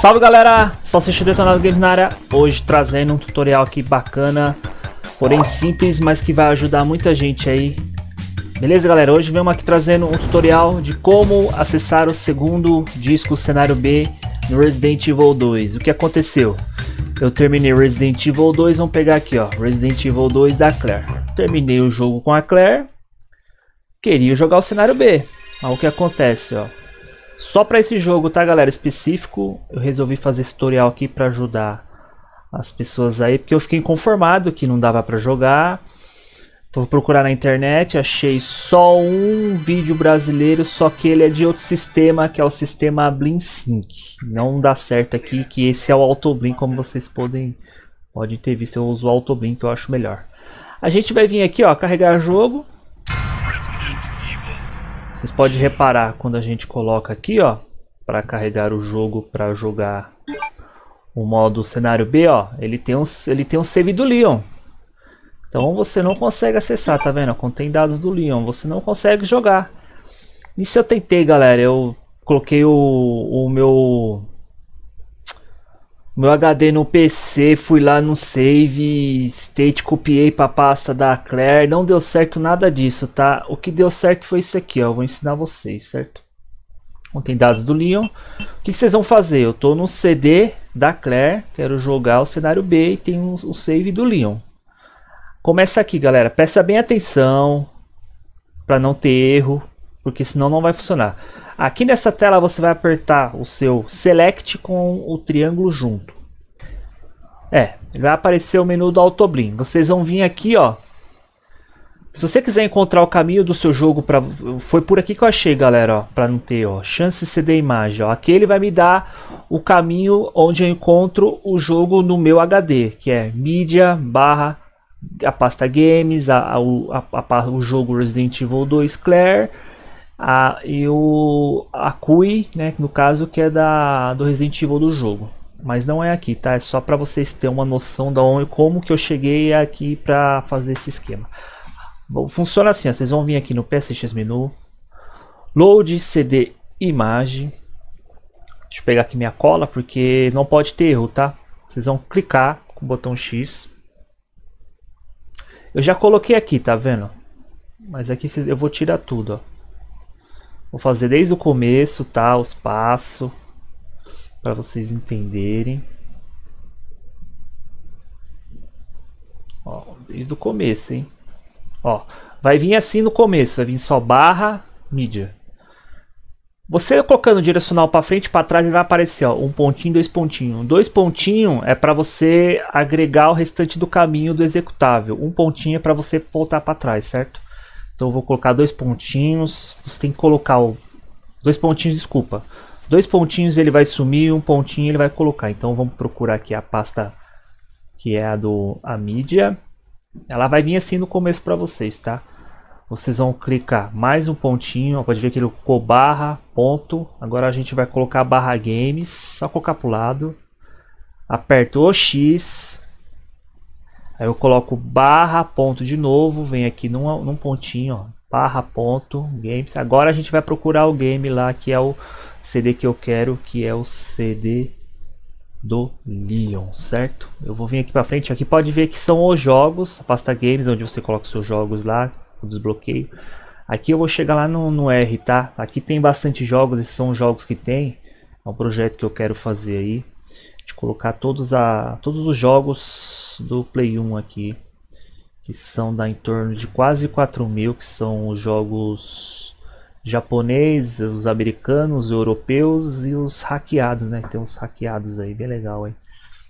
Salve galera, Salsicha Detonado Games na área, hoje trazendo um tutorial aqui bacana, porém simples, mas que vai ajudar muita gente aí. Beleza galera, hoje vemos aqui trazendo um tutorial de como acessar o segundo disco cenário B no Resident Evil 2. O que aconteceu? Eu terminei Resident Evil 2, vamos pegar aqui ó, Resident Evil 2 da Claire. Terminei o jogo com a Claire, queria jogar o cenário B, mas o que acontece ó. Só para esse jogo, tá galera, específico, eu resolvi fazer esse tutorial aqui para ajudar as pessoas aí, porque eu fiquei inconformado que não dava para jogar. Vou procurar na internet, achei só um vídeo brasileiro, só que ele é de outro sistema, que é o sistema BlinkSync. Não dá certo aqui, que esse é o AutoBlink, como vocês podem ter visto, eu uso o AutoBlink, eu acho melhor. A gente vai vir aqui, ó, carregar jogo. Vocês podem reparar quando a gente coloca aqui, ó, para carregar o jogo, para jogar o modo cenário B, ó, ele tem um save do Leon. Então você não consegue acessar, tá vendo? Contém dados do Leon, você não consegue jogar. Isso eu tentei, galera, eu coloquei o meu HD no PC, fui lá no save state, copiei para a pasta da Claire, não deu certo nada disso, tá? O que deu certo foi isso aqui, ó, eu vou ensinar vocês, certo? Contém dados do Leon. O que vocês vão fazer? Eu tô no CD da Claire, quero jogar o cenário B e tem o save do Leon. Começa aqui, galera, presta bem atenção para não ter erro, porque senão não vai funcionar. Aqui nessa tela você vai apertar o seu Select com o triângulo junto. Vai aparecer o menu do AutoBlink. Vocês vão vir aqui, ó. Se você quiser encontrar o caminho do seu jogo, foi por aqui que eu achei, galera, ó, para não ter, ó, chance CD imagem, ó. Aqui ele vai me dar o caminho onde eu encontro o jogo no meu HD, que é mídia barra a pasta games, o jogo Resident Evil 2 Claire. E a CUI, né, no caso que é do Resident Evil do jogo, mas não é aqui, tá? É só para vocês terem uma noção de como que eu cheguei aqui para fazer esse esquema. Bom, funciona assim, ó, vocês vão vir aqui no PSX menu, load CD imagem. Deixa eu pegar aqui minha cola porque não pode ter erro, tá? Vocês vão clicar com o botão X. Eu já coloquei aqui, tá vendo? Mas aqui eu vou tirar tudo, ó. Vou fazer desde o começo, tá? Os passos, para vocês entenderem. Ó, desde o começo, hein? Ó, vai vir assim no começo, vai vir só barra mídia. Você colocando o direcional para frente e para trás, ele vai aparecer, ó, um pontinho, dois pontinhos. Dois pontinhos é para você agregar o restante do caminho do executável. Um pontinho é para você voltar para trás, certo? Então eu vou colocar dois pontinhos. Você tem que colocar dois pontinhos, desculpa. Dois pontinhos ele vai sumir, um pontinho ele vai colocar. Então vamos procurar aqui a pasta que é a mídia. Ela vai vir assim no começo para vocês, tá? Vocês vão clicar mais um pontinho, pode ver que ele colocou barra, ponto. Agora a gente vai colocar barra games, só colocar para o lado. Aperto o X. Aí eu coloco barra ponto de novo, vem aqui num pontinho, ó, barra ponto games. Agora a gente vai procurar o game lá que é o CD que eu quero, que é o CD do Leon, certo? Eu vou vir aqui para frente, aqui pode ver que são os jogos, a pasta games, onde você coloca os seus jogos lá, o desbloqueio. Aqui eu vou chegar lá no R, tá? Aqui tem bastante jogos, esses são os jogos que tem, é um projeto que eu quero fazer aí. De colocar todos os jogos do Play 1 aqui, que são em torno de quase 4.000, que são os jogos japoneses, os americanos, os europeus e os hackeados, né? Tem uns hackeados aí, bem legal, hein?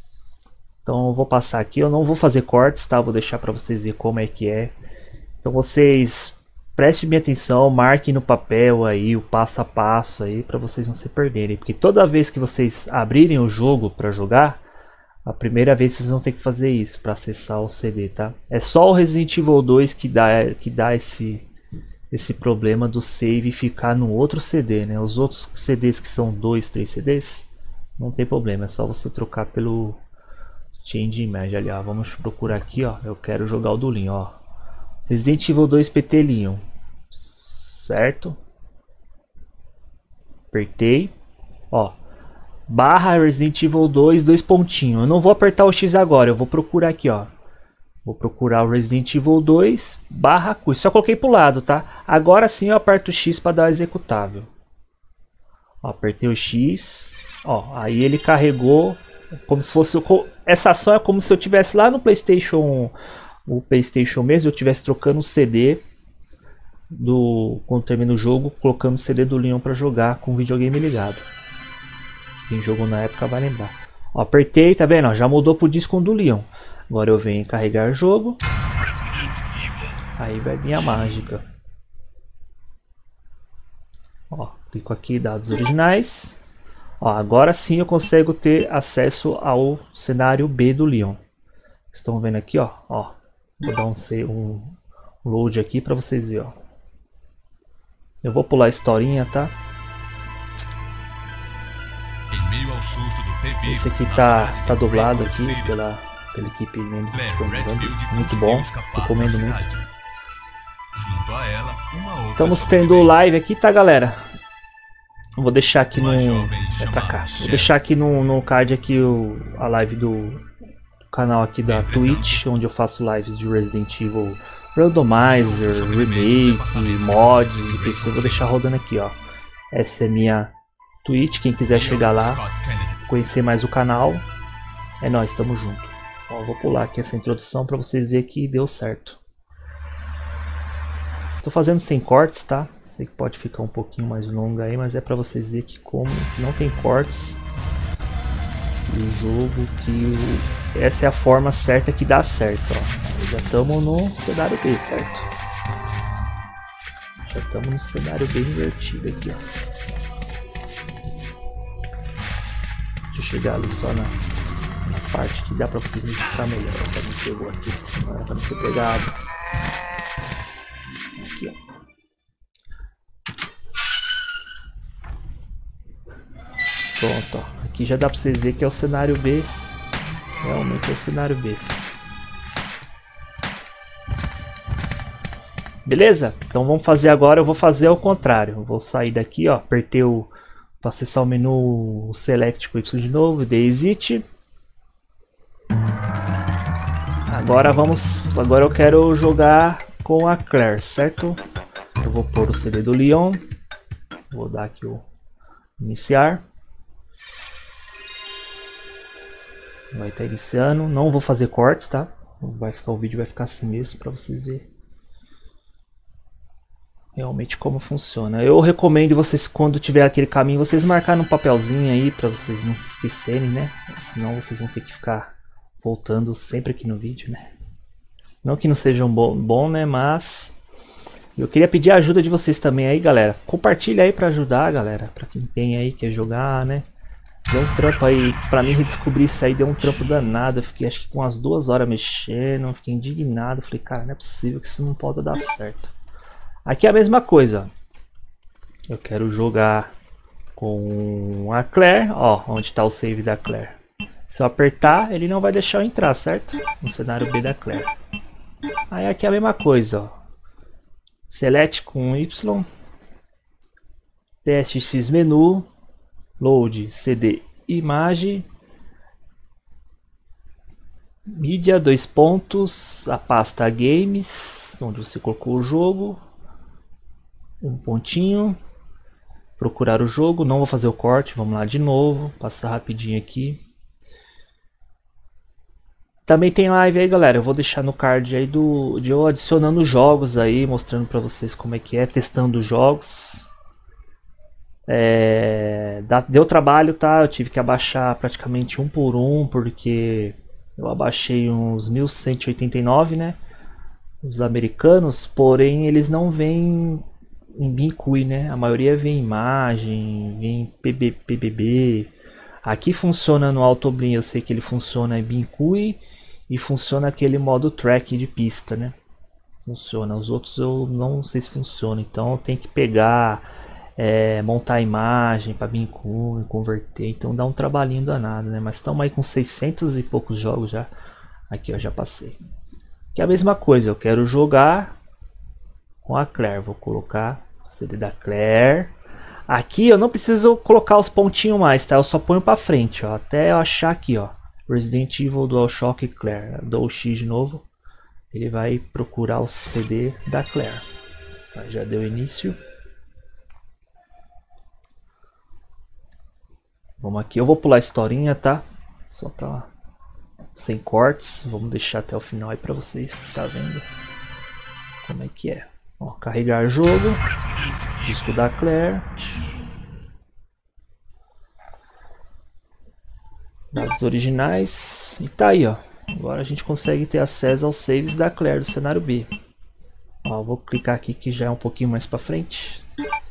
Então eu vou passar aqui, eu não vou fazer cortes, tá? Vou deixar para vocês verem como é que é. Então vocês prestem bem atenção, marquem no papel aí o passo a passo aí para vocês não se perderem, porque toda vez que vocês abrirem o jogo para jogar, a primeira vez vocês vão ter que fazer isso para acessar o CD, tá? É só o Resident Evil 2 que dá esse problema do save ficar no outro CD, né? Os outros CDs que são 2, 3 CDs, não tem problema, é só você trocar pelo Change Image ali, ó. Vamos procurar aqui, ó. Eu quero jogar o do Leon, ó. Resident Evil 2 PT Leon, certo? Apertei, ó, barra Resident Evil 2, dois pontinhos. Eu não vou apertar o X agora, eu vou procurar aqui, ó. Vou procurar o Resident Evil 2 barra quiz. Só coloquei pro lado, tá? Agora sim eu aperto o X para dar o executável. Ó, apertei o X. Ó, aí ele carregou como se fosse... Essa ação é como se eu tivesse lá no PlayStation... O PlayStation mesmo, eu estivesse trocando o CD quando termina o jogo, colocando o CD do Leon para jogar com o videogame ligado. Quem jogou na época vai lembrar. Ó, apertei, tá vendo? Ó, já mudou pro disco do Leon. Agora eu venho carregar jogo. Aí vai vir a mágica. Ó, clico aqui, dados originais. Ó, agora sim eu consigo ter acesso ao cenário B do Leon. Estão vendo aqui, ó. Vou dar um load aqui para vocês verem, ó. Eu vou pular a historinha, tá? Esse aqui tá dublado aqui pela equipe Nemesis, muito bom, recomendo muito. Estamos tendo live aqui, tá, galera? Vou deixar aqui no... pra cá. Vou deixar aqui no card aqui a live do canal aqui da Twitch, onde eu faço lives de Resident Evil Randomizer, Remake, mods de PC. Eu vou deixar rodando aqui, ó. Essa é minha Twitch, quem quiser chegar lá, conhecer mais o canal, é nóis, tamo junto. Ó, vou pular aqui essa introdução para vocês verem que deu certo. Tô fazendo sem cortes, tá? Sei que pode ficar um pouquinho mais longa aí, mas é para vocês verem que como não tem cortes do jogo, essa é a forma certa que dá certo, ó. Já estamos no cenário B, certo? Já estamos no cenário B invertido aqui, ó. Deixa eu chegar ali só na parte que dá pra vocês identificar melhor. Pra não ser aqui, pra não ter pegado. Aqui, ó. Pronto, ó. Aqui já dá pra vocês verem que é o cenário B. Realmente é o cenário B. Beleza? Então vamos fazer agora, eu vou fazer ao contrário. Eu vou sair daqui, ó. Apertei para acessar o menu Select com Y de novo, dei Exit. Agora eu quero jogar com a Claire, certo? Eu vou pôr o CD do Leon. Vou dar aqui o iniciar. Vai estar iniciando. Não vou fazer cortes, tá? O vídeo vai ficar assim mesmo para vocês verem realmente como funciona. Eu recomendo vocês, quando tiver aquele caminho, vocês marcarem um papelzinho aí para vocês não se esquecerem, né? Senão vocês vão ter que ficar voltando sempre aqui no vídeo, né? Não que não seja um bom, né? Mas eu queria pedir a ajuda de vocês também aí, galera. Compartilha aí para ajudar, galera. Para quem tem aí, quer jogar, né? Deu um trampo aí, pra mim redescobrir isso aí deu um trampo danado. Eu fiquei acho que com umas 2 horas mexendo, fiquei indignado. Falei, cara, não é possível que isso não pode dar certo. Aqui é a mesma coisa. Eu quero jogar com a Claire, ó, onde está o save da Claire. Se eu apertar, ele não vai deixar eu entrar, certo? No cenário B da Claire. Aí aqui é a mesma coisa, ó. Select com Y. TSX menu. Load CD imagem. Mídia, 2 pontos. A pasta games, onde você colocou o jogo. Um pontinho. Procurar o jogo. Não vou fazer o corte. Vamos lá de novo. Passar rapidinho aqui. Também tem live aí, galera. Eu vou deixar no card aí de eu adicionando jogos aí. Mostrando pra vocês como é que é. Testando os jogos. Deu trabalho, tá? Eu tive que abaixar praticamente um por um. Porque eu abaixei uns 1189, né? Os americanos. Porém, eles não vêm em BinCui, né? A maioria vem imagem, vem PBB. Aqui funciona no Autoblin, eu sei que ele funciona em BinCui e funciona aquele modo track de pista, né? Funciona. Os outros eu não sei se funciona, então eu tenho que pegar, montar a imagem para BinCui, converter, então dá um trabalhinho danado, né? Mas estamos aí com 600 e poucos jogos já. Aqui eu já passei. Que é a mesma coisa, eu quero jogar com a Claire, vou colocar o CD da Claire. Aqui eu não preciso colocar os pontinhos mais, tá? Eu só ponho pra frente, ó. Até eu achar aqui, ó. Resident Evil DualShock Claire. Dou o X de novo. Ele vai procurar o CD da Claire. Tá, já deu início. Vamos aqui. Eu vou pular a historinha, tá? Só pra... sem cortes. Vamos deixar até o final aí pra vocês. Tá vendo como é que é. Ó, carregar jogo. Disco da Claire. Dados originais. E tá aí, ó. Agora a gente consegue ter acesso aos saves da Claire do cenário B. Ó, vou clicar aqui que já é um pouquinho mais pra frente.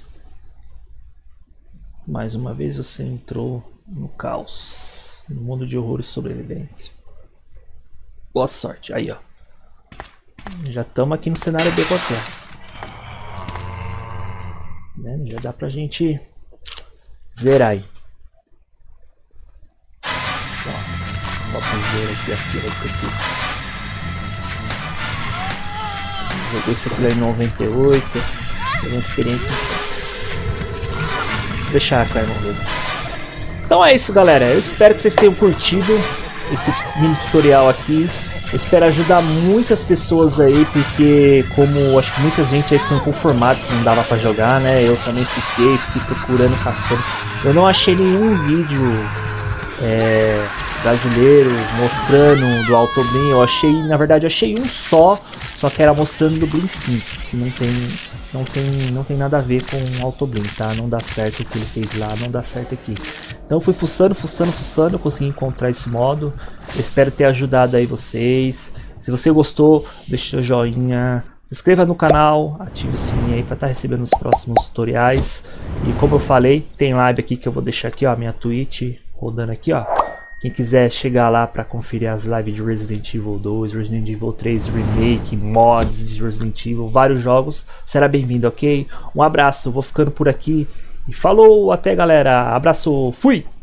Mais uma vez você entrou no caos. No mundo de horror e sobrevivência. Boa sorte. Aí, ó. Já estamos aqui no cenário B qualquer. Né? Já dá pra gente zerar aí. Fazer aqui, acho que é esse aqui. Joguei isso aqui lá em 98. Teve uma experiência. Vou deixar a Claire morrer. Então é isso, galera. Eu espero que vocês tenham curtido esse mini tutorial aqui. Eu espero ajudar muitas pessoas aí, porque como acho que muita gente aí ficou inconformado que não dava pra jogar, né? Eu também fiquei procurando, caçando. Eu não achei nenhum vídeo brasileiro mostrando do Autoblin. Eu achei, na verdade, eu achei um só que era mostrando do Blin 5, que não tem nada a ver com o Autoblin, tá? Não dá certo o que ele fez lá, não dá certo aqui. Então eu fui fuçando, eu consegui encontrar esse modo. Eu espero ter ajudado aí vocês. Se você gostou, deixa seu joinha, se inscreva no canal, ative o sininho aí para estar recebendo os próximos tutoriais. E como eu falei, tem live aqui que eu vou deixar aqui, ó, minha Twitch rodando aqui, ó. Quem quiser chegar lá para conferir as lives de Resident Evil 2, Resident Evil 3 Remake, mods de Resident Evil, vários jogos, será bem-vindo, ok? Um abraço, vou ficando por aqui e falou, até galera, abraço, fui!